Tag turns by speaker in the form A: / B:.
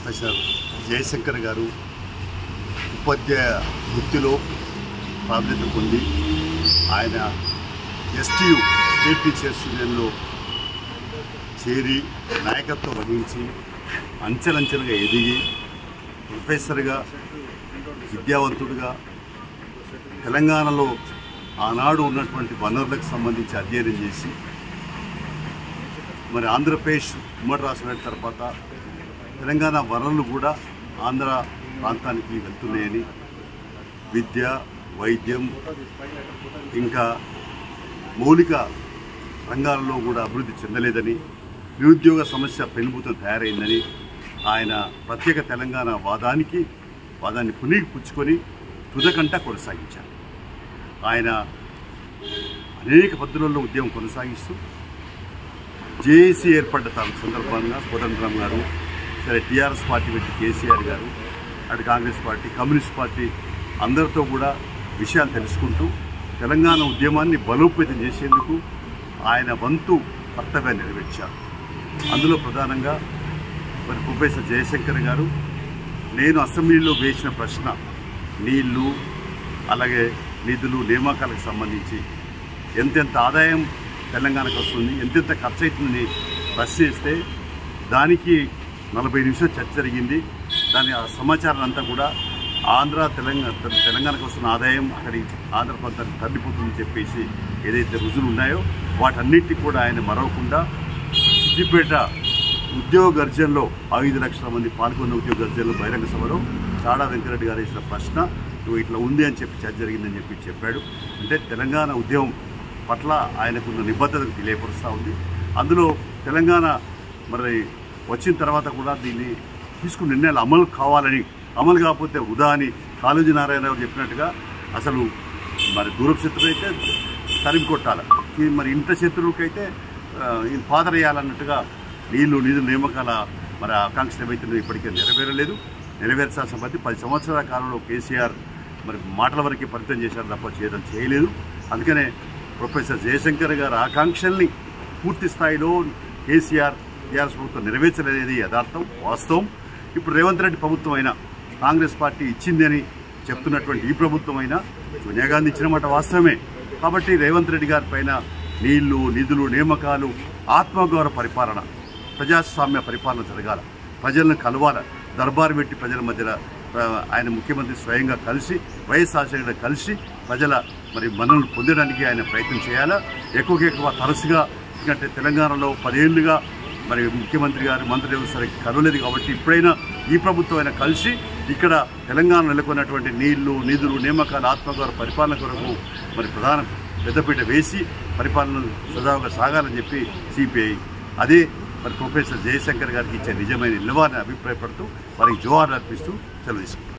A: Professor Jayashankar గారు ఉపాధ్యాయ వృత్తిలో ప్రావీణ్యత పొంది ఆయన ఎస్టీయు స్టేట్ టీచర్స్ యూనియన్లో చేరి నాయకత్వం వహించి అంచెలంచెలుగా ఎదిగి ప్రొఫెసర్గా విద్యావంతుడిగా తెలంగాణలో ఆనాడు ఉన్నటువంటి వనరులకు సంబంధించి అధ్యయనం చేసి మరి ఆంధ్రప్రదేశ్ ఉమ్మడి రాష్ట్రం తర్వాత తెలంగాణ వనరులు కూడా ఆంధ్ర ప్రాంతానికి వెళ్తున్నాయని, విద్య, వైద్యం ఇంకా మౌలిక రంగాలలో కూడా అభివృద్ధి చెందలేదని, నిరుద్యోగ సమస్య పెనుభూతం తయారైందని ఆయన ప్రత్యేక తెలంగాణ వాదాన్ని పుణికిపుచ్చుకొని తుదకంట కొనసాగించారు. ఆయన అనేక పద్ధతుల్లో ఉద్యమం కొనసాగిస్తూ జేఏసీ ఏర్పడ్డ సందర్భంగా కోదండరామ్ గారు, సరే టీఆర్ఎస్ పార్టీ పెట్టి కేసీఆర్ గారు, అటు కాంగ్రెస్ పార్టీ, కమ్యూనిస్ట్ పార్టీ అందరితో కూడా విషయాలు తెలుసుకుంటూ తెలంగాణ ఉద్యమాన్ని బలోపేతం చేసేందుకు ఆయన వంతు కర్తవ్యాన్ని నెరవేర్చారు. అందులో ప్రధానంగా మరి ప్రొఫెసర్ జయశంకర్ గారు నేను అసెంబ్లీలో వేసిన ప్రశ్న నీళ్లు అలాగే నిధులు నియామకాలకు సంబంధించి ఎంతెంత ఆదాయం తెలంగాణకు వస్తుంది, ఎంతెంత ఖర్చు అవుతుందని ప్రశ్నిస్తే దానికి 40 నిమిషాలు చర్చ జరిగింది. దాని సమాచారం అంతా కూడా తెలంగాణకు వస్తున్న ఆదాయం అక్కడి ఆంధ్ర ప్రాంతానికి తరలిపోతుందని చెప్పేసి ఏదైతే రుజువులు ఉన్నాయో వాటన్నిటికీ కూడా ఆయన మరవకుండా సిద్దిపేట ఉద్యోగ గర్జనలో 5 లక్షల మంది పాల్గొన్న ఉద్యోగ గర్జనలో బహిరంగ సభలో చాడా వెంకరెడ్డి గారు వేసిన ప్రశ్న నువ్వు ఇట్లా ఉంది అని చెప్పి చర్చ జరిగిందని చెప్పాడు. అంటే తెలంగాణ ఉద్యమం పట్ల ఆయనకున్న నిబద్ధతకు తెలియపరుస్తూ ఉంది. అందులో తెలంగాణ మరి వచ్చిన తర్వాత కూడా దీన్ని తీసుకున్న నిర్ణయాలు అమలు కావాలని, అమలు కాకపోతే వృధా అని కాళోజీ నారాయణరావు చెప్పినట్టుగా అసలు మరి దూరపు శత్రువు అయితే తరిమి కొట్టాలి, మరి ఇంట శత్రువుకైతే పాదరేయాలన్నట్టుగా నీళ్లు నిధులు నియామకాల మరి ఆకాంక్షలు ఏవైతే ఇప్పటికే నెరవేరలేదు. నెరవేర్చాల్సిన బట్టి 10 సంవత్సరాల కాలంలో కేసీఆర్ మరి మాటల వరకే పరిమితం చేశారు తప్ప చేయలేదు. అందుకనే ప్రొఫెసర్ జయశంకర్ గారి ఆకాంక్షల్ని పూర్తి స్థాయిలో కేసీఆర్ టీఆర్ఎస్ ప్రభుత్వం నెరవేర్చలేది యథార్థం, వాస్తవం. ఇప్పుడు రేవంత్ రెడ్డి ప్రభుత్వం అయినా, కాంగ్రెస్ పార్టీ ఇచ్చింది అని చెప్తున్నటువంటి ఈ ప్రభుత్వం అయినా సోనియా గాంధీ ఇచ్చిన మాట వాస్తవమే. కాబట్టి రేవంత్ రెడ్డి గారి పైన నీళ్లు నిధులు నియామకాలు ఆత్మగౌరవ పరిపాలన, ప్రజాస్వామ్య పరిపాలన జరగాల, ప్రజలను కలవాల, దర్బారు పెట్టి ప్రజల మధ్యలో ఆయన ముఖ్యమంత్రి స్వయంగా కలిసి వైఎస్ రాజశేఖర్ కలిసి ప్రజల మరి మన్ననలు పొందడానికి ఆయన ప్రయత్నం చేయాలా. ఎక్కువ తరచుగా, ఎందుకంటే తెలంగాణలో 10 ఏళ్లుగా మరి ముఖ్యమంత్రి గారు మంత్రులు సరిగ్గా కలవలేదు. కాబట్టి ఇప్పుడైనా ఈ ప్రభుత్వం అయినా కలిసి ఇక్కడ తెలంగాణ నెలకొన్నటువంటి నీళ్లు నిధులు నియామకాలు ఆత్మగౌరవ పరిపాలన కొరకు మరి ప్రధాన పెద్దపీట వేసి పరిపాలన సజావుగా సాగాలని చెప్పి సిపిఐ అదే మరి ప్రొఫెసర్ జయశంకర్ గారికి ఇచ్చే నిజమైన నిలవాలని అభిప్రాయపడుతూ వారికి జోహార్లు అర్పిస్తూ సెలవు తీసుకుంటారు.